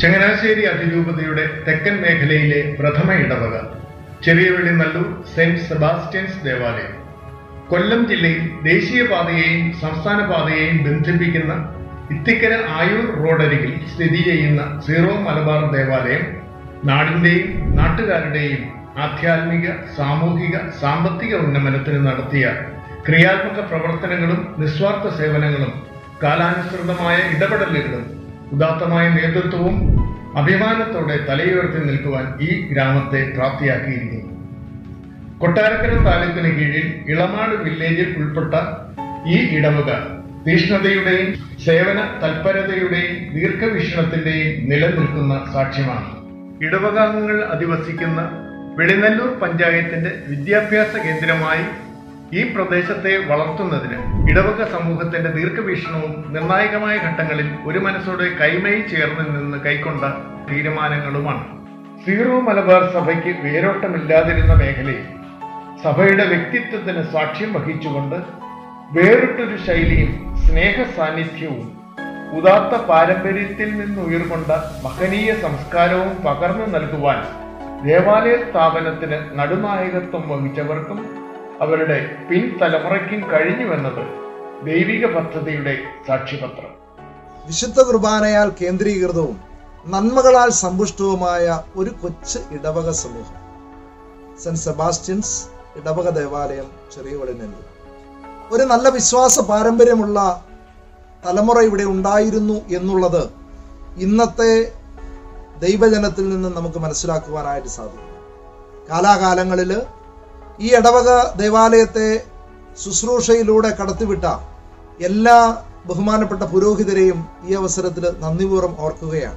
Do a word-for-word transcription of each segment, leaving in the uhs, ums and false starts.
ചങ്ങനാശ്ശേരി അതിരൂപതയുടെ തെക്കൻ മേഖലയിലെ പ്രഥമ ഇടവക ചെറിയ വെളിനല്ലൂർ സെന്റ് സെബാസ്റ്റ്യൻസ് ദേവാലയം. കൊല്ലം ജില്ലയിൽ ദേശീയപാതയെയും സംസ്ഥാന പാതയെയും ബന്ധിപ്പിക്കുന്ന ഇത്തിക്കര ആയൂർ റോഡരികിൽ സ്ഥിതി ചെയ്യുന്ന സീറോ മലബാർ ദേവാലയം നാടിന്റെയും നാട്ടുകാരുടെയും ആധ്യാത്മിക, സാമൂഹിക, സാമ്പത്തിക ഉന്നമനത്തിന് നടത്തിയ ക്രിയാത്മക പ്രവർത്തനങ്ങളും നിസ്വാർത്ഥ സേവനങ്ങളും കാലാനുസൃതമായ ഇടപെടലുകളും ഉദാത്തമായ നേതൃത്വവും അഭിമാനത്തോടെ തലയുയർത്തി നിൽക്കുവാൻ ഈ ഗ്രാമത്തെ പ്രാപ്തിയാക്കിയിരിക്കുന്നു. കൊട്ടാരക്കര താലൂക്കിന് കീഴിൽ ഇളമാട് വില്ലേജിൽ ഉൾപ്പെട്ട ഈ ഇടവക തീഷ്ണതയുടെയും സേവന തൽപരതയുടെയും ദീർഘവീക്ഷണത്തിന്റെയും നിലനിൽക്കുന്ന സാക്ഷ്യമാണ്. ഇടവകാംഗങ്ങൾ അധിവസിക്കുന്ന വെളിനല്ലൂർ പഞ്ചായത്തിന്റെ വിദ്യാഭ്യാസ കേന്ദ്രമായി ഈ പ്രദേശത്തെ വളർത്തുന്നതിന് ഇടവക സമൂഹത്തിന്റെ ദീർഘവീക്ഷണവും നിർണായകമായ ഘട്ടങ്ങളിൽ ഒരു മനസ്സോടെ കൈമൈ ചേർന്ന് നിന്ന് കൈക്കൊണ്ട തീരുമാനങ്ങളുമാണ്. സീറോ മലബാർ സഭയ്ക്ക് വേരോട്ടമില്ലാതിരുന്ന മേഖലയിൽ സഭയുടെ വ്യക്തിത്വത്തിന് സാക്ഷ്യം വഹിച്ചുകൊണ്ട് വേറിട്ടൊരു ശൈലിയും സ്നേഹ സാന്നിധ്യവും ഉദാത്ത പാരമ്പര്യത്തിൽ നിന്നുയർകൊണ്ട മഹനീയ സംസ്കാരവും പകർന്നു നൽകുവാൻ ദേവാലയ സ്ഥാപനത്തിന് നടുനായകത്വം വഹിച്ചവർക്കും അവരുടെ പിൻതലമുറയ്ക്കും കഴിഞ്ഞുവെന്നത് ദൈവിക പദ്ധതിയുടെ സാക്ഷ്യപത്രം. വിശുദ്ധ കുർബാനയാൽ കേന്ദ്രീകൃതവും നന്മകളാൽ സമ്പുഷ്ടവുമായ ഒരു കൊച്ചു ഇടവക സമൂഹം. സെന്റ് സെബാസ്റ്റ്യൻസ് ഇടവക ദേവാലയം, ചെറിയ വെളിനല്ലൂർ. ഒരു നല്ല വിശ്വാസ പാരമ്പര്യമുള്ള തലമുറ ഇവിടെ ഉണ്ടായിരുന്നു എന്നുള്ളത് ഇന്നത്തെ ദൈവജനത്തിൽ നിന്ന് നമുക്ക് മനസ്സിലാക്കുവാനായിട്ട് സാധിക്കും. കാലാകാലങ്ങളിൽ ഈ ഇടവക ദേവാലയത്തെ ശുശ്രൂഷയിലൂടെ കടത്തിവിട്ട എല്ലാ ബഹുമാനപ്പെട്ട പുരോഹിതരെയും ഈ അവസരത്തിൽ നന്ദിപൂർവ്വം ഓർക്കുകയാണ്.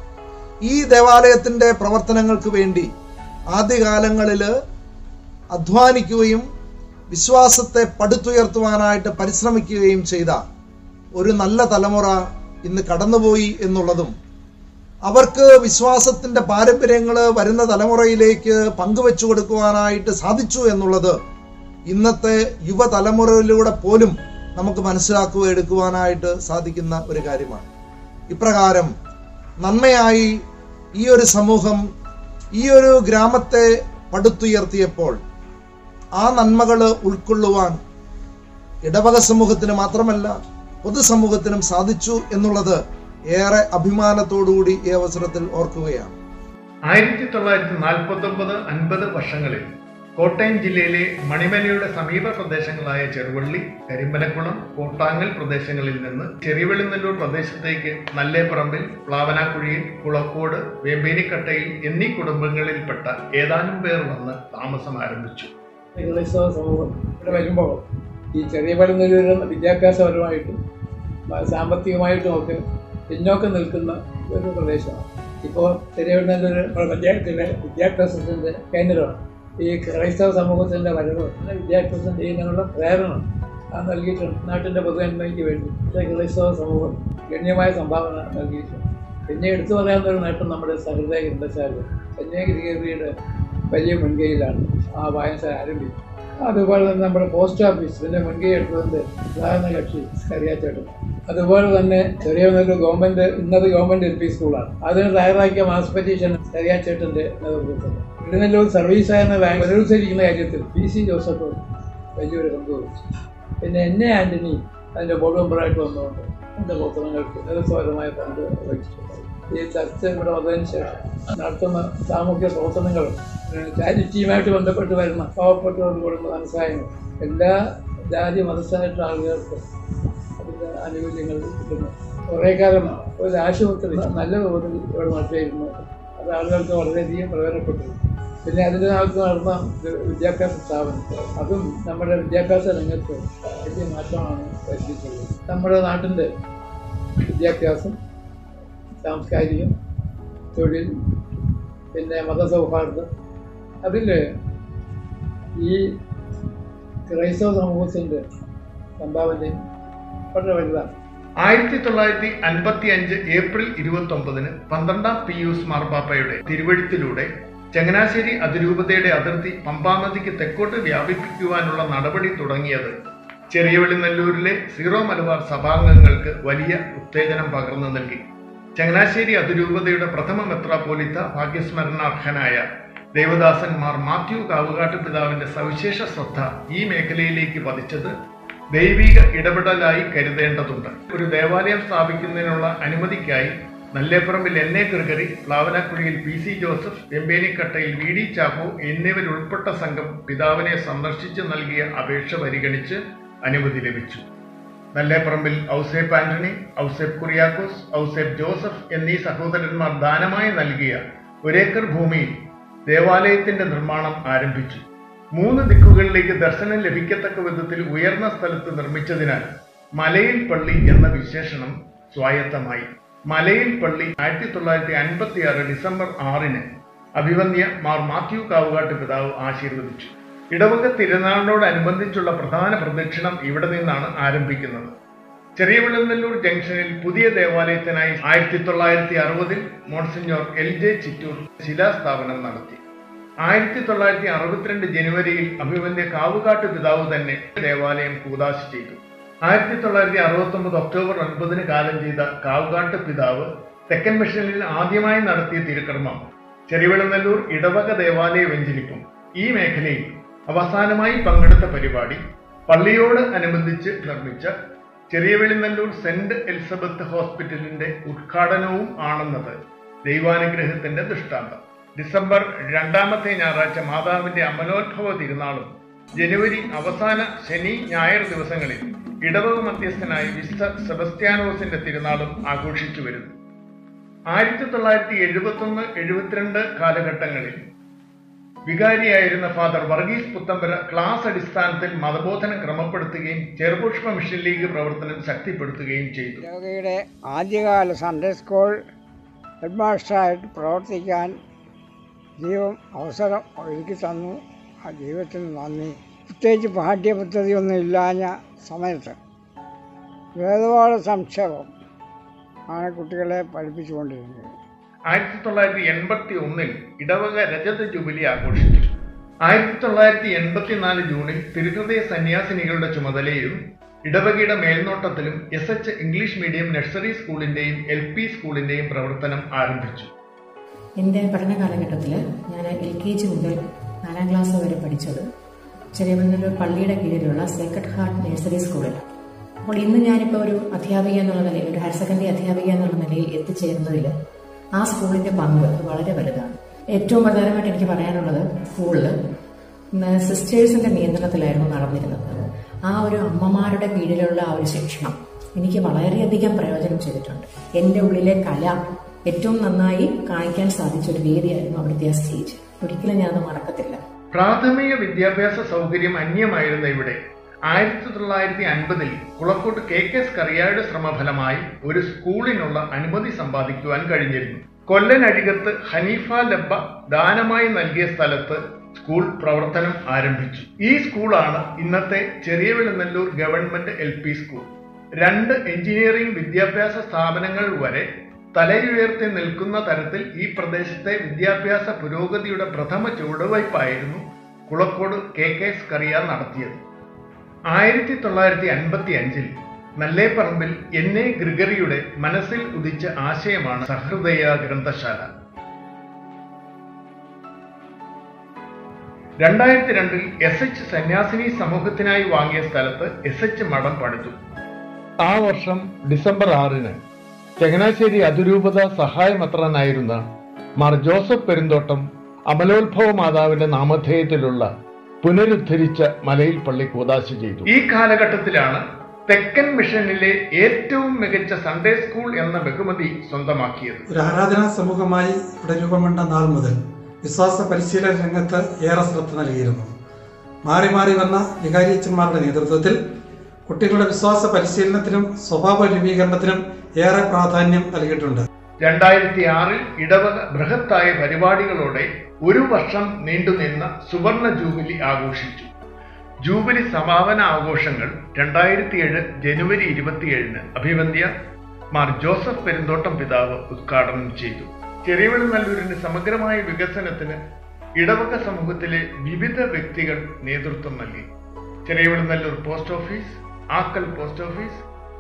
ഈ ദേവാലയത്തിന്റെ പ്രവർത്തനങ്ങൾക്ക് വേണ്ടി ആദ്യകാലങ്ങളിൽ അധ്വാനിക്കുകയും വിശ്വാസത്തെ പടുത്തുയർത്തുവാനായിട്ട് പരിശ്രമിക്കുകയും ചെയ്ത ഒരു നല്ല തലമുറ ഇന്ന് കടന്നുപോയി എന്നുള്ളതും അവർക്ക് വിശ്വാസത്തിന്റെ പാരമ്പര്യങ്ങൾ വരുന്ന തലമുറയിലേക്ക് പങ്കുവെച്ചു കൊടുക്കുവാനായിട്ട് സാധിച്ചു എന്നുള്ളത് ഇന്നത്തെ യുവതലമുറയിലൂടെ പോലും നമുക്ക് മനസ്സിലാക്കുക എടുക്കുവാനായിട്ട് സാധിക്കുന്ന ഒരു കാര്യമാണ്. ഇപ്രകാരം നന്മയായി ഈ ഒരു സമൂഹം ഈ ഒരു ഗ്രാമത്തെ പടുത്തുയർത്തിയപ്പോൾ ആ നന്മകൾ ഉൾക്കൊള്ളുവാൻ ഇടവക സമൂഹത്തിന് മാത്രമല്ല പൊതുസമൂഹത്തിനും സാധിച്ചു എന്നുള്ളത് ഏറെ അഭിമാനത്തോടുകൂടി ഈ അവസരത്തിൽ ഓർക്കുകയാണ്. ആയിരത്തി തൊള്ളായിരത്തി നാൽപ്പത്തി ഒമ്പത് അൻപത് വർഷങ്ങളിൽ കോട്ടയം ജില്ലയിലെ മണിമലയുടെ സമീപ പ്രദേശങ്ങളായ ചെറുവള്ളി, കരിമ്പനക്കുളം, കോട്ടാങ്ങൽ പ്രദേശങ്ങളിൽ നിന്ന് ചെറിയ വെളിനല്ലൂർ പ്രദേശത്തേക്ക് നല്ലേപ്പറമ്പിൽ, പ്ലാവനാക്കുഴിയിൽ, കുളക്കോട്, വേമ്പേനിക്കട്ടയിൽ എന്നീ കുടുംബങ്ങളിൽപ്പെട്ട ഏതാനും പേർ വന്ന് താമസം ആരംഭിച്ചു. ക്രൈസ്തവ സമൂഹം ഇവിടെ വരുമ്പോൾ ഈ ചെറിയ വെളിനല്ലൂർ വിദ്യാഭ്യാസപരമായിട്ടും സാമ്പത്തികമായിട്ടും ഒക്കെ പിന്നോക്കം നിൽക്കുന്ന ഒരു പ്രദേശമാണ്. ഇപ്പോൾ ചെറിയ വെളിനല്ലൂർ പഞ്ചായത്തിലെ വിദ്യാഭ്യാസത്തിൻ്റെ കേന്ദ്രമാണ്. ഈ ക്രൈസ്തവ സമൂഹത്തിൻ്റെ വരവ് വിദ്യാഭ്യാസം ചെയ്യുന്നതിനുള്ള പ്രേരണ അത് നൽകിയിട്ടുണ്ട്. നാട്ടിൻ്റെ പൊതുനന്മയ്ക്ക് വേണ്ടി ക്രൈസ്തവ സമൂഹം ഗണ്യമായ സംഭാവന നൽകിയിട്ടുണ്ട്. പിന്നെ എടുത്തു പറയാവുന്ന ഒരു നേട്ടം നമ്മുടെ സഹൃദയ ഗ്രന്ഥശാല കന്യാഗിരിയുടെ വലിയ മുൻകൈയിലാണ് ആ വായനശാല ആരംഭിച്ചത്. അതുപോലെ തന്നെ നമ്മുടെ പോസ്റ്റ് ഓഫീസ് ഇതിൻ്റെ മുൻകൈ എടുത്തതിൻ്റെ പ്രധാന കക്ഷി കറിയാച്ചേട്ടൻ. അതുപോലെ തന്നെ ചെറിയ വെളിനല്ലൂർ ഗവൺമെൻറ് ഇന്നത് ഗവൺമെൻറ് എൽ പി സ്കൂളാണ്. അതിന് തയ്യാറാക്കിയ മാസ് പെറ്റീഷൻ കറിയാച്ചേട്ടൻ്റെ നേതൃത്വത്തിൽ വെളിനല്ലൂർ സർവീസ് സഹകരണ ബാങ്ക് പുനരുദ്ധരിക്കുന്ന കാര്യത്തിൽ പി സി ജോസഫ് വലിയൊരു പങ്ക് വഹിച്ചു. പിന്നെ എന്നെ ആൻ്റണി അതിൻ്റെ ബോർഡ് മെമ്പറായിട്ട് വന്നുകൊണ്ട് എൻ്റെ പ്രവർത്തനങ്ങൾക്ക് നിരസ്വരമായ പങ്ക് വഹിച്ചിട്ടുണ്ട്. ഈ ചർച്ച ഇവിടെ വന്നതിന് ശേഷം നടത്തുന്ന സാമൂഹ്യ പ്രവർത്തനങ്ങൾ ചാരിറ്റിയുമായിട്ട് ബന്ധപ്പെട്ട് വരുന്ന പാവപ്പെട്ടവർക്ക് കൊടുക്കുന്ന ധനസഹായങ്ങൾ എല്ലാ ജാതി മതസ്ഥായിട്ടുള്ള ആളുകൾക്ക് അതിൻ്റെ ആനുകൂല്യങ്ങൾ കിട്ടുന്നു. കുറേ കാലം ഒരു ആശുപത്രി നല്ല തോതിൽ ഇവിടെ നടത്തിയിരുന്നു. അത് ആളുകൾക്ക് വളരെയധികം പ്രയോജനപ്പെട്ടു. പിന്നെ അതിൻ്റെ ഭാഗത്ത് നടന്ന വിദ്യാഭ്യാസ സ്ഥാപനം അതും നമ്മുടെ വിദ്യാഭ്യാസ രംഗത്ത് വലിയ മാറ്റമാണ് വരുത്തിയിട്ടുള്ളത്. നമ്മുടെ നാട്ടിൻ്റെ വിദ്യാഭ്യാസം, സാംസ്കാരികം, തൊഴിൽ, പിന്നെ മതസൗഹാർദ്ദം, അതിൽ ഈ ക്രൈസ്തവ സമൂഹത്തിൻ്റെ സംഭാവനയും വളരെ വലുതാണ്. ആയിരത്തി തൊള്ളായിരത്തി അൻപത്തി അഞ്ച് ഏപ്രിൽ ഇരുപത്തി ഒമ്പതിന് പന്ത്രണ്ടാം പിയൂസ് മാർപ്പാപ്പയുടെ തിരുവഴുത്തിലൂടെ ചങ്ങനാശ്ശേരി അതിരൂപതയുടെ അതിർത്തി പമ്പാനദിക്ക് തെക്കോട്ട് വ്യാപിപ്പിക്കുവാനുള്ള നടപടി തുടങ്ങിയത് ചെറിയ വെളിനല്ലൂരിലെ സീറോ മലബാർ സഭാംഗങ്ങൾക്ക് വലിയ ഉത്തേജനം പകർന്നു നൽകി. ചങ്ങനാശ്ശേരി അതിരൂപതയുടെ പ്രഥമ മെത്രാപ്പോലിത്ത ഭാഗ്യസ്മരണാർഹനായ ദേവദാസൻ മാർ മാത്യു കാവുകാട്ട് പിതാവിന്റെ സവിശേഷ ശ്രദ്ധ ഈ മേഖലയിലേക്ക് പതിച്ചത് ദൈവിക ഇടപെടലായി കരുതേണ്ടതുണ്ട്. ഒരു ദേവാലയം സ്ഥാപിക്കുന്നതിനുള്ള അനുമതിക്കായി Nalleparambil N A Gregory, Plavanakuzhiyil P C Joseph, Empenikattayil V D Chacko എന്നിവരുൾപ്പെട്ട സംഘം പിതാവിനെ സന്ദർശിച്ച് നൽകിയ അപേക്ഷ പരിഗണിച്ച് അനുമതി ലഭിച്ചു. നല്ലേപ്പറമ്പിൽ ഔസേപ്പ് ആന്റണി, ഔസേപ്പ് കുറിയാക്കോസ്, ഔസേപ്പ് ജോസഫ് എന്നീ സഹോദരന്മാർ ദാനമായി നൽകിയ ഒരേക്കർ ഭൂമിയിൽ ദേവാലയത്തിന്റെ നിർമ്മാണം ആരംഭിച്ചു. മൂന്ന് ദിക്കുകളിലേക്ക് ദർശനം ലഭിക്കത്തക്ക വിധത്തിൽ ഉയർന്ന സ്ഥലത്ത് നിർമ്മിച്ചതിനാൽ മലയിൽ പള്ളി എന്ന വിശേഷണം സ്വായത്തമായി. മലയിൽ പള്ളി ആയിരത്തി തൊള്ളായിരത്തി അൻപത്തി ആറ് ഡിസംബർ ആറിന് അഭിവന്യ മാർ മാത്യു കാവുകാട്ട് പിതാവ് ആശീർവദിച്ചു. ഇടവക തിരുനാളിനോടനുബന്ധിച്ചുള്ള പ്രധാന പ്രദക്ഷിണം ഇവിടെ നിന്നാണ് ആരംഭിക്കുന്നത്. ചെറിയ വെളുന്നല്ലൂർ ജംഗ്ഷനിൽ പുതിയ ദേവാലയത്തിനായി ആയിരത്തി തൊള്ളായിരത്തി അറുപതിൽ മോൺസിഞ്ഞോർ എൽ ജെ ചിറ്റൂർ ശിലാസ്ഥാപനം നടത്തി. ആയിരത്തി തൊള്ളായിരത്തി അറുപത്തിരണ്ട് ജനുവരിയിൽ അഭിവന്യ കാവുകാട്ട് പിതാവ് തന്നെ ദേവാലയം കൂദാശ ചെയ്തു. ആയിരത്തി തൊള്ളായിരത്തി അറുപത്തി ഒമ്പത് ഒക്ടോബർ ഒൻപതിന് കാലം ചെയ്ത കാവുകാട്ട് പിതാവ് തെക്കൻ മിഷനിൽ ആദ്യമായി നടത്തിയ തിരുക്കർമ്മം ചെറിയവെളുന്നല്ലൂർ ഇടവക ദേവാലയ വെഞ്ചരിപ്പും. ഈ മേഖലയിൽ അവസാനമായി പങ്കെടുത്ത പരിപാടി പള്ളിയോട് അനുബന്ധിച്ച് നിർമ്മിച്ച ചെറിയവെളുന്നല്ലൂർ സെന്റ് എലിസബത്ത് ഹോസ്പിറ്റലിന്റെ ഉദ്ഘാടനവും ആണെന്നത് ദൈവാനുഗ്രഹത്തിന്റെ ദൃഷ്ടാന്തം. ഡിസംബർ രണ്ടാമത്തെ ഞായറാഴ്ച മാതാവിന്റെ അമലോത്ഭവ തിരുനാളും ജനുവരി അവസാന ശനി ഞായർ ദിവസങ്ങളിൽ ഇടവക മധ്യസ്ഥനായ വിശുദ്ധ സെബസ്ത്യാനോസിന്റെ തിരുനാളും ആഘോഷിച്ചു വരുന്നു. ആയിരത്തി തൊള്ളായിരത്തി എഴുപത്തി ഒന്ന് എഴുപത്തിരണ്ട് കാലഘട്ടങ്ങളിൽ വികാരിയായിരുന്ന ഫാദർ വർഗീസ് പുത്തമ്പര ക്ലാസ് അടിസ്ഥാനത്തിൽ മതബോധനം ക്രമപ്പെടുത്തുകയും ചെറുപുഷ്പ മിഷൻ ലീഗ് പ്രവർത്തനം ശക്തിപ്പെടുത്തുകയും ചെയ്തു. ഇടവകയുടെ ആദ്യകാല സൺഡേ സ്കൂൾ ഹെഡ്മാസ്റ്ററായിട്ട് പ്രവർത്തിക്കാൻ ദൈവം അവസരം ഒരുക്കി തന്നു. ആ ദൈവത്തിന് നന്ദി. പ്രത്യേകിച്ച് പാഠ്യപദ്ധതിയൊന്നും ഇല്ലാഞ്ഞ സമയത്ത് വേദപാഠ സംക്ഷേപം ആണ് കുട്ടികളെ പഠിപ്പിച്ചുകൊണ്ടിരുന്നത്. ആയിരത്തി തൊള്ളായിരത്തി എൺപത്തി ഒന്നിൽ ഇടവക രജത ജൂബിലി ആഘോഷിച്ചു. ആയിരത്തി തൊള്ളായിരത്തി എൺപത്തിനാല് ജൂണിൽ തിരുഹൃദയ സന്യാസിനികളുടെ ചുമതലയിലും ഇടവകയുടെ മേൽനോട്ടത്തിലും S H English medium nursery സ്കൂളിന്റെയും എൽ പി സ്കൂളിന്റെയും പ്രവർത്തനം ആരംഭിച്ചു. എൻ്റെ പഠന കാലഘട്ടത്തിൽ ഞാൻ എൽ കെ ജി മുതൽ നാലാം ക്ലാസ് വരെ പഠിച്ചത് ചെറിയവെളുന്നല്ലൂർ പള്ളിയുടെ കീഴിലുള്ള സേക്രഡ് ഹാർട്ട് നഴ്സറി സ്കൂളിലാണ്. അപ്പോൾ ഇന്ന് ഞാനിപ്പോൾ ഒരു അധ്യാപിക എന്നുള്ള നിലയിൽ, ഒരു ഹയർ സെക്കൻഡറി അധ്യാപിക എന്നുള്ള നിലയിൽ എത്തിച്ചേരുന്നതിൽ ആ സ്കൂളിന്റെ പങ്ക് വളരെ വലുതാണ്. ഏറ്റവും പ്രധാനമായിട്ട് എനിക്ക് പറയാനുള്ളത്, സ്കൂളിൽ സിസ്റ്റേഴ്സിന്റെ നിയന്ത്രണത്തിലായിരുന്നു നടന്നിരുന്നത്. ആ ഒരു അമ്മമാരുടെ കീഴിലുള്ള ആ ഒരു ശിക്ഷണം എനിക്ക് വളരെയധികം പ്രയോജനം ചെയ്തിട്ടുണ്ട്. എൻ്റെ ഉള്ളിലെ കല ഏറ്റവും നന്നായി കാണിക്കാൻ സാധിച്ച ഒരു വേദിയായിരുന്നു അവിടുത്തെ ആ സ്റ്റേജ്. ഒരിക്കലും ഞാനത് മറക്കത്തില്ല. പ്രാഥമിക വിദ്യാഭ്യാസ സൗകര്യം അന്യമായിരുന്ന ഇവിടെ ആയിരത്തി തൊള്ളായിരത്തി അൻപതിൽ കുളക്കോട്ട് കെ കെ സ്കറിയായുടെ ശ്രമഫലമായി ഒരു സ്കൂളിനുള്ള അനുമതി സമ്പാദിക്കുവാൻ കഴിഞ്ഞിരുന്നു. കൊല്ലനഴികത്ത് ഹനീഫ ലബ്ബ ദാനമായി നൽകിയ സ്ഥലത്ത് സ്കൂൾ പ്രവർത്തനം ആരംഭിച്ചു. ഈ സ്കൂളാണ് ഇന്നത്തെ Cheriyavelunnallur government L P school. രണ്ട് എഞ്ചിനീയറിംഗ് വിദ്യാഭ്യാസ സ്ഥാപനങ്ങൾ വരെ തലയുയർത്തി നിൽക്കുന്ന തരത്തിൽ ഈ പ്രദേശത്തെ വിദ്യാഭ്യാസ പുരോഗതിയുടെ പ്രഥമ ചുവടുവയ്പായിരുന്നു കുളക്കോട് കെ കെ സ്കറിയ നടത്തിയത്. ആയിരത്തി തൊള്ളായിരത്തി അൻപത്തി അഞ്ചിൽ നല്ലേപ്പറമ്പിൽ എൻ എ ഗ്രിഗറിയുടെ മനസ്സിൽ ഉദിച്ച ആശയമാണ് സഹൃദയ ഗ്രന്ഥശാല. രണ്ടായിരത്തി രണ്ടിൽ എസ് എച്ച് സന്യാസിനി സമൂഹത്തിനായി വാങ്ങിയ സ്ഥലത്ത് എസ് എച്ച് മഠം പണിതു. ആ വർഷം ഡിസംബർ ആറിന് ചങ്ങനാശ്ശേരി അതിരൂപത സഹായമെത്രാനായിരുന്ന മാർ ജോസഫ് പെരുന്തോട്ടം അമലോത്ഭവ മാതാവിന്റെ നാമധേയത്തിലുള്ള പുനരുദ്ധരിച്ച മലയിൽ പള്ളി കൂദാശ ചെയ്തു. ഈ കാലഘട്ടത്തിലാണ് തെക്കൻ മിഷനിലെ ഏറ്റവും മികച്ച സൺഡേ സ്കൂൾ എന്ന ബഹുമതി സ്വന്തമാക്കിയത്. ഒരു ആരാധനാ സമൂഹമായി ഇവിടെ രൂപം കൊണ്ട നാൾ മുതൽ വിശ്വാസ പരിശീലന രംഗത്ത് ഏറെ ശ്രദ്ധ നൽകിയിരുന്നു. മാറി മാറി വന്ന വികാരിയച്ചന്മാരുടെ നേതൃത്വത്തിൽ കുട്ടികളുടെ വിശ്വാസ പരിശീലനത്തിനും സ്വഭാവ രൂപീകരണത്തിനും ഏറെ പ്രാധാന്യം നൽകിയിട്ടുണ്ട്. രണ്ടായിരത്തി ആറിൽ ഇടവക ബൃഹത്തായ പരിപാടികളോടെ ഒരു വർഷം നീണ്ടുനിന്ന സുവർണ ജൂബിലി ആഘോഷിച്ചു. ജൂബിലി സമാപന ആഘോഷങ്ങൾ രണ്ടായിരത്തി ഏഴ് ജനുവരി ഇരുപത്തിയേഴിന് അഭിവന്ധ്യ മാർ ജോസഫ് പെരുന്തോട്ടം പിതാവ് ഉദ്ഘാടനം ചെയ്തു. ചെറിയവെളുന്നല്ലൂരിന്റെ സമഗ്രമായ വികസനത്തിന് ഇടവക സമൂഹത്തിലെ വിവിധ വ്യക്തികൾ നേതൃത്വം നൽകി. Cheriyavelunnallur post office, Akkal post office,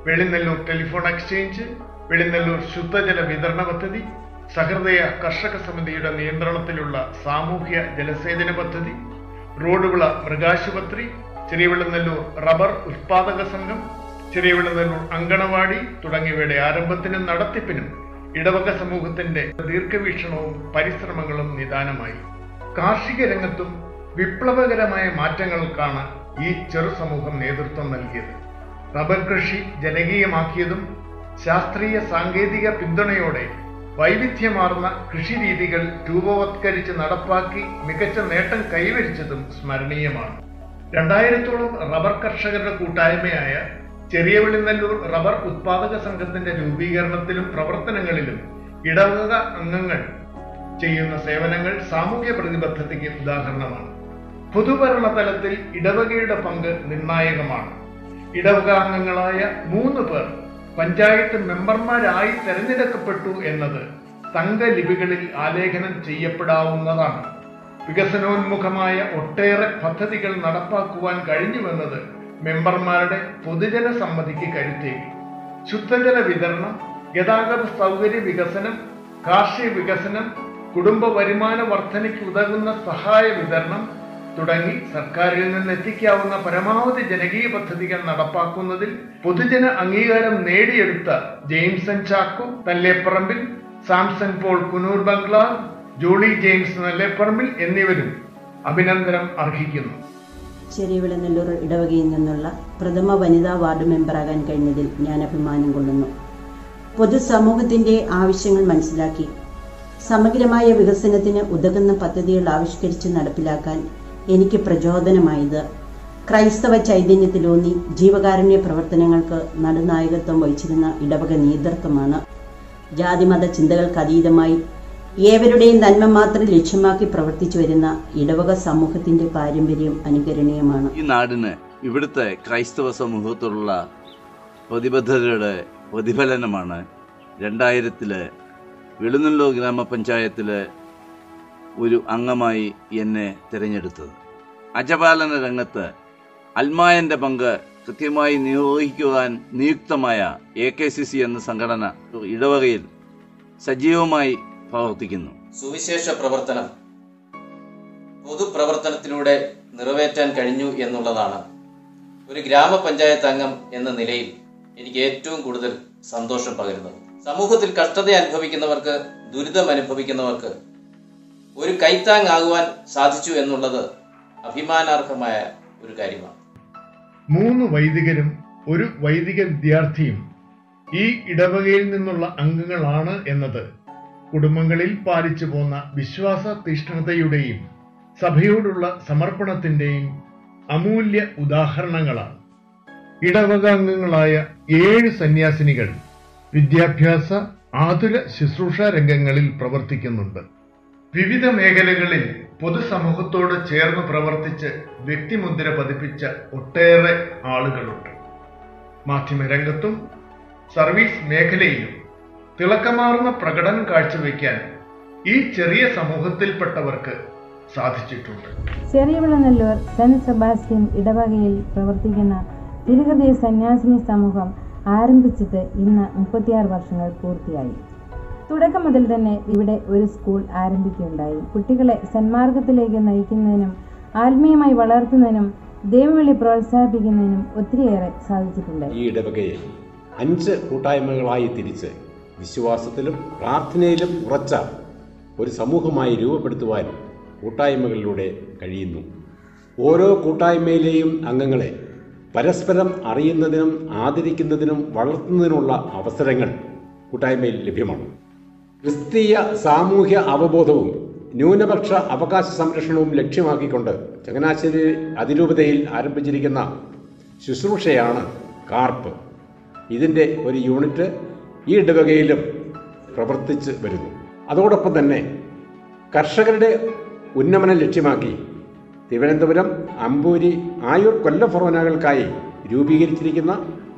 Velinellur telephone exchange, Velinellur ശുദ്ധജല വിതരണ പദ്ധതി, സഹൃദയ കർഷക സമിതിയുടെ നിയന്ത്രണത്തിലുള്ള സാമൂഹ്യ ജലസേചന പദ്ധതി, റോഡുവിള മൃഗാശുപത്രി, ചെറിയ വെളിനെല്ലൂർ റബ്ബർ ഉത്പാദക സംഘം, ചെറിയ വെളിനെല്ലൂർ അങ്കണവാടി തുടങ്ങിയവയുടെ ആരംഭത്തിനും നടത്തിപ്പിനും ഇടവക സമൂഹത്തിന്റെ ദീർഘവീക്ഷണവും പരിശ്രമങ്ങളും നിദാനമായി. കാർഷിക രംഗത്തും വിപ്ലവകരമായ മാറ്റങ്ങൾക്കാണ് ഈ ചെറു സമൂഹം നേതൃത്വം നൽകിയത്. റബ്ബർ കൃഷി ജനകീയമാക്കിയതും ശാസ്ത്രീയ സാങ്കേതിക പിന്തുണയോടെ വൈവിധ്യമാർന്ന കൃഷിരീതികൾ രൂപവത്കരിച്ച് നടപ്പാക്കി മികച്ച നേട്ടം കൈവരിച്ചതും സ്മരണീയമാണ്. രണ്ടായിരത്തോളം റബ്ബർ കർഷകരുടെ കൂട്ടായ്മയായ ചെറിയ വെളിനെല്ലൂർ റബ്ബർ ഉത്പാദക സംഘത്തിന്റെ രൂപീകരണത്തിലും പ്രവർത്തനങ്ങളിലും ഇടവക അംഗങ്ങൾ ചെയ്യുന്ന സേവനങ്ങൾ സാമൂഹ്യ പ്രതിബദ്ധതയ്ക്ക് ഉദാഹരണമാണ്. പൊതുഭരണ തലത്തിൽ ഇടവകയുടെ പങ്ക് നിർണായകമാണ്. ഇടവക അംഗങ്ങളായ മൂന്ന് പേർ പഞ്ചായത്ത് മെമ്പർമാരായി തെരഞ്ഞെടുക്കപ്പെട്ടു എന്നത് തങ്കലിപികളിൽ ആലേഖനം ചെയ്യപ്പെടാവുന്നതാണ്. വികസനോന്മുഖമായ ഒട്ടേറെ പദ്ധതികൾ നടപ്പാക്കുവാൻ കഴിഞ്ഞുവെന്നത് മെമ്പർമാരുടെ പൊതുജന സമ്മതിക്ക് കരുത്തേകി. ശുദ്ധജല വിതരണം, ഗതാഗത സൗകര്യ വികസനം, കാർഷിക വികസനം, കുടുംബ വരുമാന വർധനയ്ക്ക് ഉതകുന്ന സഹായ വിതരണം തുടങ്ങി സർക്കാരിൽ നിന്ന് എത്തിക്കാവുന്ന പരമാവധി ജനകീയ പദ്ധതികൾ നടപ്പാക്കുന്നതിൽ പൊതുജന അംഗീകാരം നേടിയെടുത്ത Jameson Chacko Thalleparambil, Samson Paul Kunnoor ബംഗ്ലാവ്, ജോളി ജെയിംസ് നെല്ലേപ്പറമ്പിൽ എന്നിവരും അഭിനന്ദനം അർഹിക്കുന്നു. ചെറിയ വെളിനെല്ലൂർ ഇടവകയിൽ നിന്നുള്ള പ്രഥമ വനിതാ വാർഡ് മെമ്പറാകാൻ കഴിഞ്ഞതിൽ ഞാൻ അഭിമാനം കൊള്ളുന്നു. പൊതുസമൂഹത്തിന്റെ ആവശ്യങ്ങൾ മനസ്സിലാക്കി സമഗ്രമായ വികസനത്തിന് ഉതകുന്ന പദ്ധതികൾ ആവിഷ്കരിച്ച് നടപ്പിലാക്കാൻ എനിക്ക് പ്രചോദനമായത് ക്രൈസ്തവ ചൈതന്യത്തിലൂന്നി ജീവകാരുണ്യ പ്രവർത്തനങ്ങൾക്ക് നടുനായകത്വം വഹിച്ചിരുന്ന ഇടവക നേതൃത്വമാണ്. ജാതിമത ചിന്തകൾക്ക് അതീതമായി ഏവരുടെയും നന്മ മാത്രം ലക്ഷ്യമാക്കി പ്രവർത്തിച്ചു വരുന്ന ഇടവക സമൂഹത്തിന്റെ പാരമ്പര്യം അനുകരണീയമാണ്. ഈ നാടിന് ഇവിടുത്തെ ക്രൈസ്തവ സമൂഹത്തോടുള്ള പ്രതിബദ്ധതയുടെ പ്രതിഫലനമാണ് രണ്ടായിരത്തില് വെളിനെല്ലൂർ ഗ്രാമപഞ്ചായത്തിലെ ഒരു അംഗമായി എന്നെ തിരഞ്ഞെടുത്തത്. അജപാലന രംഗത്ത് അൽമായന്റെ പങ്ക് കൃത്യമായി നിർവഹിക്കുവാൻ നിയുക്തമായ എ കെ സി സി എന്ന സംഘടന ഇടവകയിൽ സജീവമായി പ്രവർത്തിക്കുന്നു. സുവിശേഷ പ്രവർത്തനം പൊതുപ്രവർത്തനത്തിലൂടെ നിറവേറ്റാൻ കഴിഞ്ഞു എന്നുള്ളതാണ് ഒരു ഗ്രാമപഞ്ചായത്ത് അംഗം എന്ന നിലയിൽ എനിക്ക് ഏറ്റവും കൂടുതൽ സന്തോഷം പകരുന്നത്. സമൂഹത്തിൽ കഷ്ടത അനുഭവിക്കുന്നവർക്ക്, ദുരിതം അനുഭവിക്കുന്നവർക്ക് ഒരു കൈത്താങ്ങാകുവാൻ സാധിച്ചു എന്നുള്ളത് അഭിമാനാർഹമായ ഒരു കാര്യമാണ്. മൂന്ന് വൈദികരും ഒരു വൈദിക വിദ്യാർത്ഥിയും ഈ ഇടവകയിൽ നിന്നുള്ള അംഗങ്ങളാണ് എന്നത് കുടുംബങ്ങളിൽ പാലിച്ചു പോന്ന വിശ്വാസ തീഷ്ണതയുടെയും സഭയോടുള്ള സമർപ്പണത്തിന്റെയും അമൂല്യ ഉദാഹരണങ്ങളാണ്. ഇടവക അംഗങ്ങളായ ഏഴ് സന്യാസിനികൾ വിദ്യാഭ്യാസ ആതുര ശുശ്രൂഷ രംഗങ്ങളിൽ പ്രവർത്തിക്കുന്നുണ്ട്. വിവിധ മേഖലകളിൽ പൊതുസമൂഹത്തോട് ചേർന്ന് പ്രവർത്തിച്ച് വ്യക്തിമുദ്ര പതിപ്പിച്ച ഒട്ടേറെ ആളുകളുണ്ട്. മാധ്യമരംഗത്തും സർവീസ് മേഖലയിലും തിളക്കമാർന്ന പ്രകടനം കാഴ്ചവെക്കാൻ ഈ ചെറിയ സമൂഹത്തിൽപ്പെട്ടവർക്ക് സാധിച്ചിട്ടുണ്ട്. ചെറിയ വെളിനെല്ലൂർ സെന്റ് സെബാസ്റ്റ്യൻ ഇടവകയിൽ പ്രവർത്തിക്കുന്ന തിരുഹൃദയ സന്യാസിനി സമൂഹം ആരംഭിച്ചിട്ട് ഇന്ന് മുപ്പത്തിയാറ് വർഷങ്ങൾ പൂർത്തിയായി. തുടക്കം മുതൽ തന്നെ ഇവിടെ ഒരു സ്കൂൾ ആരംഭിക്കുകയുണ്ടായി. കുട്ടികളെ സന്മാർഗത്തിലേക്ക് നയിക്കുന്നതിനും ആത്മീയമായി വളർത്തുന്നതിനും ദൈവവിളി പ്രോത്സാഹിപ്പിക്കുന്നതിനും ഒത്തിരിയേറെ സാധിച്ചിട്ടുണ്ട്. ഈ ഇടവകയെ അഞ്ച് കൂട്ടായ്മകളായി തിരിച്ച് വിശ്വാസത്തിലും പ്രാർത്ഥനയിലും ഉറച്ച ഒരു സമൂഹമായി രൂപപ്പെടുത്തുവാൻ കൂട്ടായ്മകളിലൂടെ കഴിയുന്നു. ഓരോ കൂട്ടായ്മയിലെയും അംഗങ്ങളെ പരസ്പരം അറിയുന്നതിനും ആദരിക്കുന്നതിനും വളർത്തുന്നതിനുള്ള അവസരങ്ങൾ കൂട്ടായ്മയിൽ ലഭ്യമാണ്. ക്രിസ്തീയ സാമൂഹ്യ അവബോധവും ന്യൂനപക്ഷ അവകാശ സംരക്ഷണവും ലക്ഷ്യമാക്കിക്കൊണ്ട് ചങ്ങനാശ്ശേരി അതിരൂപതയിൽ ആരംഭിച്ചിരിക്കുന്ന ശുശ്രൂഷയാണ് കാർപ്പ്. ഇതിൻ്റെ ഒരു യൂണിറ്റ് ഈ ഇടവകയിലും പ്രവർത്തിച്ച് വരുന്നു. അതോടൊപ്പം തന്നെ കർഷകരുടെ ഉന്നമനം ലക്ഷ്യമാക്കി തിരുവനന്തപുരം, അമ്പൂരി, ആയൂർ, കൊല്ലം ഫൊറോനകൾക്കായി രൂപീകരിച്ചിരിക്കുന്ന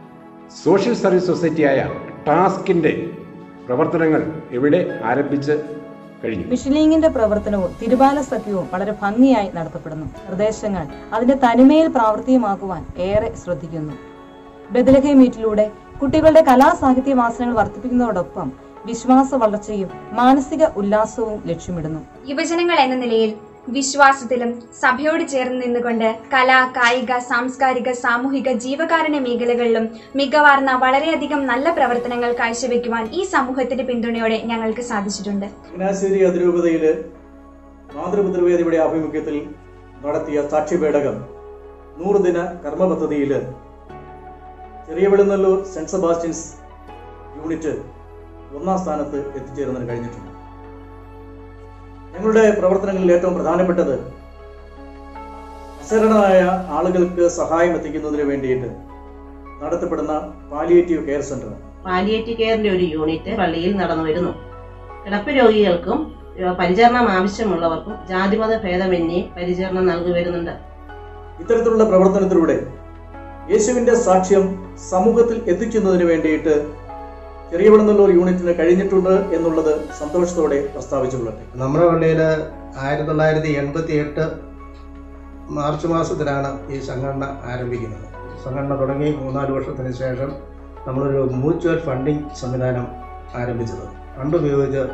സോഷ്യൽ സർവീസ് സൊസൈറ്റിയായ ടാസ്കിൻ്റെ പ്രവർത്തനങ്ങൾ ഇവിടെ ആരംഭിച്ച് കഴിഞ്ഞു. മിഷലീങ്ങിന്റെ പ്രവർത്തനവും തിരുബാല സഖ്യവും വളരെ ഭംഗിയായി നടത്തപ്പെടുന്നു. നിർദ്ദേശങ്ങൾ അതിന്റെ തനിമയിൽ പ്രാവർത്തികമാക്കുവാൻ ഏറെ ശ്രദ്ധിക്കുന്നു. ബെത്ലഹേം മീറ്റിലൂടെ കുട്ടികളുടെ കലാ സാഹിത്യ വാസനകൾ വർദ്ധിപ്പിക്കുന്നതോടൊപ്പം വിശ്വാസ വളർച്ചയും മാനസിക ഉല്ലാസവും ലക്ഷ്യമിടുന്നു. യുവജനങ്ങൾ എന്ന നിലയിൽ വിശ്വാസത്തിലും സഭയോട് ചേർന്ന് നിന്നുകൊണ്ട് കലാ, കായിക, സാംസ്കാരിക, സാമൂഹിക, ജീവകാരുണ്യ മേഖലകളിലും മികവാർന്ന വളരെയധികം നല്ല പ്രവർത്തനങ്ങൾ കാഴ്ചവെക്കുവാൻ ഈ സമൂഹത്തിന്റെ പിന്തുണയോടെ ഞങ്ങൾക്ക് സാധിച്ചിട്ടുണ്ട്. ചങ്ങനാശ്ശേരി അതിരൂപതയില് മാതൃപിതൃവേദിയുടെ ആഭിമുഖ്യത്തിൽ നടത്തിയ സാക്ഷ്യപേടകം നൂറുദിന കർമ്മ പദ്ധതിയില് ചെറിയ വെളുന്നല്ലൂർ സെന്റ് സെബാസ്റ്റ്യൻസ് യൂണിറ്റ് ഒന്നാം സ്ഥാനത്ത് എത്തിച്ചേരുന്നതിന് കഴിഞ്ഞിട്ടുണ്ട്. ഞങ്ങളുടെ പ്രവർത്തനങ്ങളിൽ ഏറ്റവും പ്രധാനപ്പെട്ടത് അശരണരായ ആളുകൾക്ക് സഹായം എത്തിക്കുന്നതിന് വേണ്ടിയിട്ട് നടത്തപ്പെടുന്ന പാലിയേറ്റീവ് കെയർ സെന്റർ. പാലിയേറ്റീവ് കെയറിന്റെ ഒരു യൂണിറ്റ് പള്ളിയിൽ നടന്നു വരുന്നു. കിടപ്പ് രോഗികൾക്കും പരിചരണം ആവശ്യമുള്ളവർക്കും ജാതിമത ഭേദമന്യേ പരിചരണം നൽകി വരുന്നുണ്ട്. ഇത്തരത്തിലുള്ള പ്രവർത്തനത്തിലൂടെ യേശുവിന്റെ സാക്ഷ്യം സമൂഹത്തിൽ എത്തിക്കുന്നതിന് വേണ്ടിയിട്ട് ചെറിയ വെളുന്നല്ലൂർ യൂണിറ്റിന് കഴിഞ്ഞിട്ടുണ്ട് എന്നുള്ളത് സന്തോഷത്തോടെ പ്രസ്താവിച്ചുകൊള്ളട്ടെ. നമ്മുടെ പള്ളിയിൽ ആയിരത്തി തൊള്ളായിരത്തി എൺപത്തി എട്ട് മാർച്ച് മാസത്തിലാണ് ഈ സംഘടന ആരംഭിക്കുന്നത്. സംഘടന തുടങ്ങി മൂന്നാല് വർഷത്തിന് ശേഷം നമ്മളൊരു മ്യൂച്വൽ ഫണ്ടിങ് സംവിധാനം ആരംഭിച്ചത്. ഫണ്ട് ഉപയോഗിച്ച്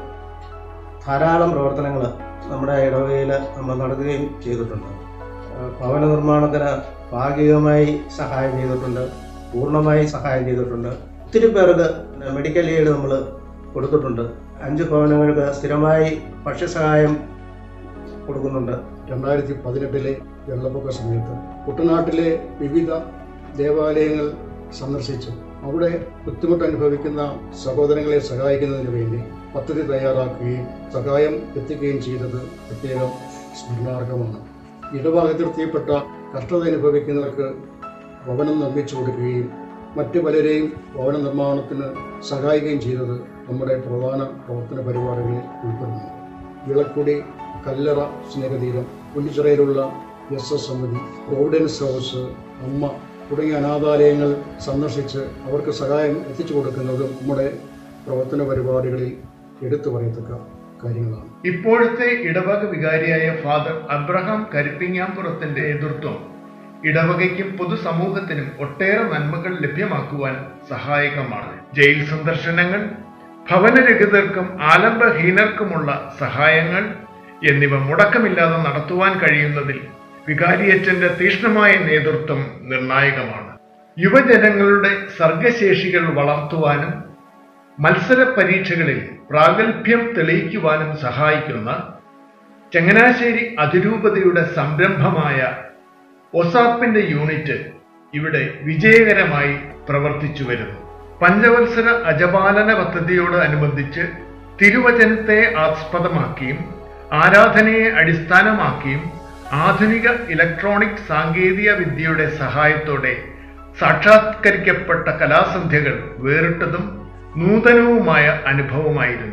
ധാരാളം പ്രവർത്തനങ്ങൾ നമ്മുടെ ഇടവകയിൽ നമ്മൾ നടത്തുകയും ചെയ്തിട്ടുണ്ട്. ഭവന നിർമ്മാണത്തിന് ഭാഗികമായി സഹായം ചെയ്തിട്ടുണ്ട്, പൂർണ്ണമായി സഹായം ചെയ്തിട്ടുണ്ട്. ഒത്തിരി പേർക്ക് മെഡിക്കൽ എയ്ഡ് നമ്മൾ കൊടുത്തിട്ടുണ്ട്. അഞ്ച് ഭവനങ്ങൾക്ക് സ്ഥിരമായി ഭക്ഷ്യസഹായം കൊടുക്കുന്നുണ്ട്. രണ്ടായിരത്തി പതിനെട്ടിലെ വെള്ളപ്പൊക്ക സമയത്ത് കുട്ടനാട്ടിലെ വിവിധ ദേവാലയങ്ങൾ സന്ദർശിച്ചു അവിടെ ബുദ്ധിമുട്ട് അനുഭവിക്കുന്ന സഹോദരങ്ങളെ സഹായിക്കുന്നതിന് വേണ്ടി പദ്ധതി തയ്യാറാക്കുകയും സഹായം എത്തിക്കുകയും ചെയ്തത് പ്രത്യേകം സ്മരണാർഹമാണ്. ഇടവകതിർത്തിയിൽപ്പെട്ട കഷ്ടത അനുഭവിക്കുന്നവർക്ക് ഭവനം നിർമ്മിച്ചു കൊടുക്കുകയും മറ്റു പലരെയും ഭവന നിർമ്മാണത്തിന് സഹായിക്കുകയും ചെയ്തത് നമ്മുടെ പ്രധാന പ്രവർത്തന പരിപാടികളിൽ ഉൾപ്പെടുന്നു. വിളക്കുടി, കല്ലറ സ്നേഹതീരം, പുല്ലിച്ചിറയിലുള്ള S S Samithi, providence house, Amma തുടങ്ങിയ അനാഥാലയങ്ങൾ സന്ദർശിച്ച് അവർക്ക് സഹായം എത്തിച്ചു കൊടുക്കുന്നതും നമ്മുടെ പ്രവർത്തന പരിപാടികളിൽ എടുത്തു പറയത്തക്ക കാര്യങ്ങളാണ്. ഇപ്പോഴത്തെ ഇടവക വികാരിയായ ഫാദർ അബ്രഹാം കരിപ്പിങ്ങാമ്പുറത്തിന്റെ നേതൃത്വം ഇടവകയ്ക്കും പൊതുസമൂഹത്തിനും ഒട്ടേറെ നന്മകൾ ലഭ്യമാക്കുവാൻ സഹായകമാണ്. ജയിൽ സന്ദർശനങ്ങൾ, ഭവനരഹിതർക്കും ആലംബഹീനർക്കുമുള്ള സഹായങ്ങൾ എന്നിവ മുടക്കമില്ലാതെ നടത്തുവാൻ കഴിയുന്നതിൽ വികാരിയച്ചന്റെ തീക്ഷ്ണമായ നേതൃത്വം നിർണായകമാണ്. യുവജനങ്ങളുടെ സർഗശേഷികൾ വളർത്തുവാനും മത്സര പരീക്ഷകളിൽ പ്രാഗൽഭ്യം തെളിയിക്കുവാനും സഹായിക്കുന്ന ചങ്ങനാശ്ശേരി അതിരൂപതയുടെ സംരംഭമായ ഒസാപ്പിന്റെ യൂണിറ്റ് ഇവിടെ വിജയകരമായി പ്രവർത്തിച്ചു വരുന്നു. പഞ്ചവത്സര അജപാലന പദ്ധതിയോട് അനുബന്ധിച്ച് തിരുവചനത്തെ ആസ്പദമാക്കിയും ആരാധനയെ അടിസ്ഥാനമാക്കിയും ആധുനിക ഇലക്ട്രോണിക് സാങ്കേതിക വിദ്യയുടെ സഹായത്തോടെ സാക്ഷാത്കരിക്കപ്പെട്ട കലാസന്ധ്യകൾ വേറിട്ടതും നൂതനവുമായ അനുഭവമായിരുന്നു.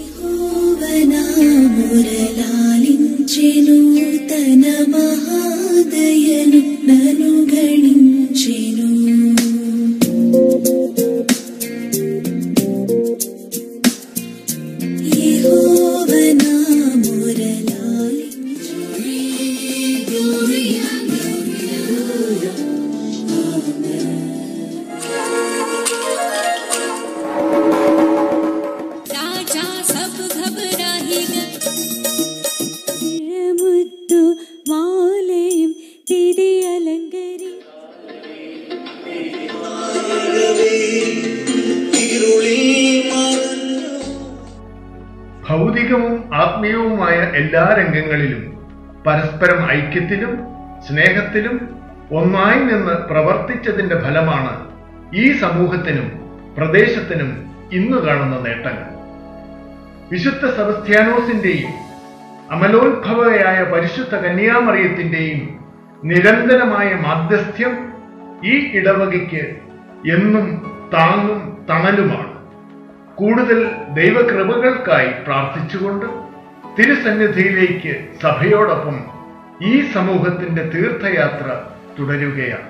ഭൗതികവും ആത്മീയവുമായ എല്ലാ രംഗങ്ങളിലും പരസ്പരം ഐക്യത്തിലും സ്നേഹത്തിലും ഒന്നായി നിന്ന് പ്രവർത്തിച്ചതിന്റെ ഫലമാണ് ഈ സമൂഹത്തിനും പ്രദേശത്തിനും ഇന്ന് കാണുന്ന നേട്ടങ്ങൾ. വിശുദ്ധ സെബസ്ത്യാനോസിന്റെയും അമലോത്ഭവയായ പരിശുദ്ധ കന്യാമറിയത്തിന്റെയും നിരന്തരമായ മാധ്യസ്ഥ്യം ഈ ഇടവകയ്ക്ക് എന്നും താങ്ങും തണലുമാണ്. കൂടുതൽ ദൈവകൃപകൾക്കായി പ്രാർത്ഥിച്ചുകൊണ്ട് തിരുസന്നിധിയിലേക്ക് സഭയോടൊപ്പം ഈ സമൂഹത്തിന്റെ തീർത്ഥയാത്ര തുടരുകയാണ്.